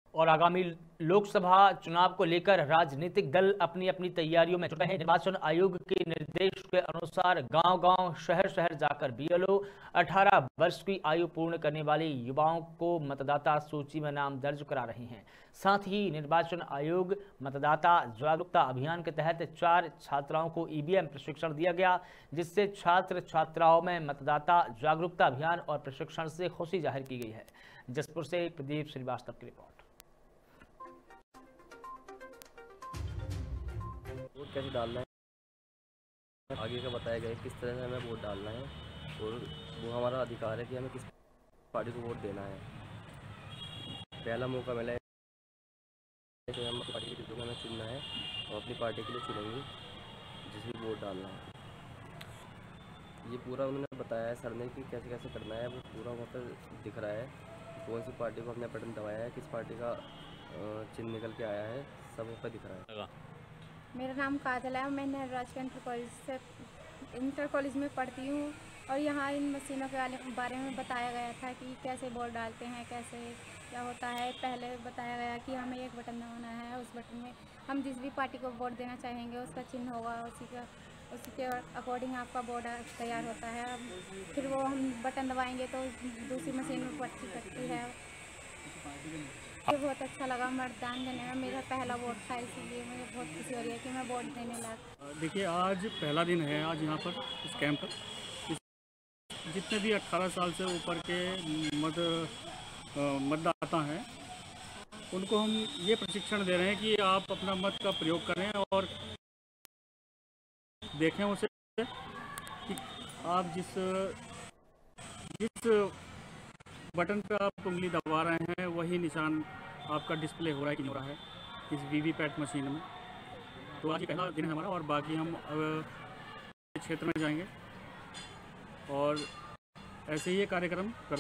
और आगामी लोकसभा चुनाव को लेकर राजनीतिक दल अपनी अपनी तैयारियों में जुटे हैं। निर्वाचन आयोग के निर्देश के अनुसार गांव-गांव, शहर-शहर जाकर बीएलओ 18 वर्ष की आयु पूर्ण करने वाले युवाओं को मतदाता सूची में नाम दर्ज करा रहे हैं। साथ ही निर्वाचन आयोग मतदाता जागरूकता अभियान के तहत 4 छात्राओं को ईवीएम प्रशिक्षण दिया गया, जिससे छात्र छात्राओं में मतदाता जागरूकता अभियान और प्रशिक्षण से खुशी जाहिर की गई है। जसपुर से प्रदीप श्रीवास्तव की रिपोर्ट। वोट कैसे डालना है आगे का बताया गया है, किस तरह से हमें वोट डालना है और वो हमारा अधिकार है कि हमें किस पार्टी को वोट देना है। पहला मौका मिला है कि हम अपनी पार्टी को हमें चुनना है और अपनी पार्टी के लिए चुनेंगे जिसमें वोट डालना है। ये पूरा उन्होंने बताया है सर ने कि कैसे कैसे करना है, वो पूरा वहाँ पर दिख रहा है कौन सी पार्टी को हमने बटन दबाया है, किस पार्टी का चिन्ह निकल के आया है, सब वहाँ पर दिख रहा है। मेरा नाम काजल है। मैं राजकीय इंटर कॉलेज में पढ़ती हूँ और यहाँ इन मशीनों के बारे में बताया गया था कि कैसे वोट डालते हैं, कैसे क्या होता है। पहले बताया गया कि हमें एक बटन दबाना है, उस बटन में हम जिस भी पार्टी को वोट देना चाहेंगे उसका चिन्ह होगा, उसी के अकॉर्डिंग आपका वोट तैयार होता है। फिर वो हम बटन दबाएंगे तो दूसरी मशीन में पर्ची कटती है। मुझे बहुत अच्छा लगा मतदान देने में, मेरा पहला वोट था, इसलिए मुझे बहुत खुशी हो रही है कि मैं वोट देने लगा। देखिए, आज पहला दिन है आज यहाँ पर इस कैंप पर। जितने भी 18 साल से ऊपर के मतदाता हैं उनको हम ये प्रशिक्षण दे रहे हैं कि आप अपना मत का प्रयोग करें और देखें उसे कि आप जिस बटन पर आप उंगली दबा रहे हैं वही निशान आपका डिस्प्ले हो रहा है कि नहीं हो रहा है इस वीवीपैट मशीन में। तो आज पहला दिन है हमारा और बाकी हम क्षेत्र में जाएंगे और ऐसे ही ये कार्यक्रम